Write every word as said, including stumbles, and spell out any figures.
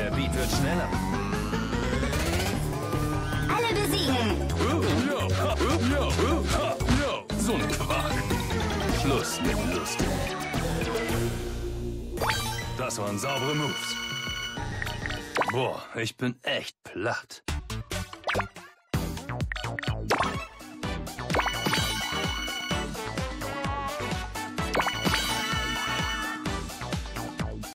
Der Beat wird schneller. Alle besiegen. So ein Quark. Schluss mit lustig. Das waren saubere Moves. Boah, ich bin echt platt.